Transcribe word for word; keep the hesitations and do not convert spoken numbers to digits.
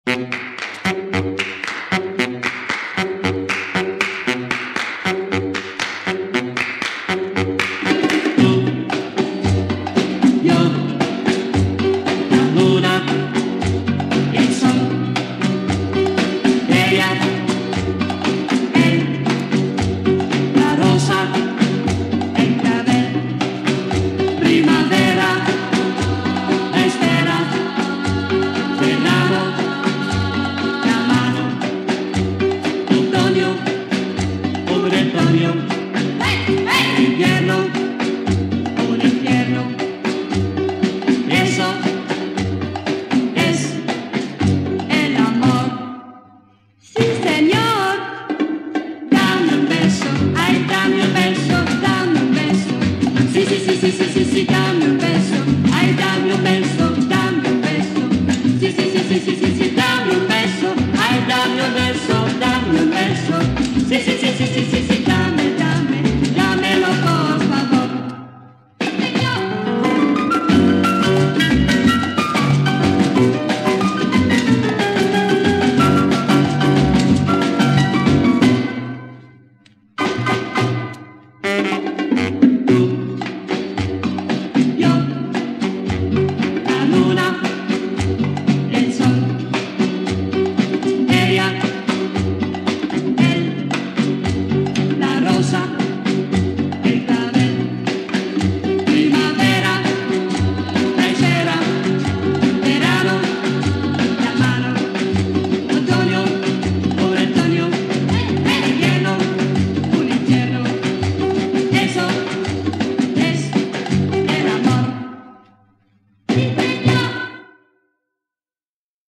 sí, sí, sí, sí, dame un beso, ay, dame un beso, dame un beso, sí, sí, sí, sí, sí, sí, sí, dame un beso, ay, dame un beso.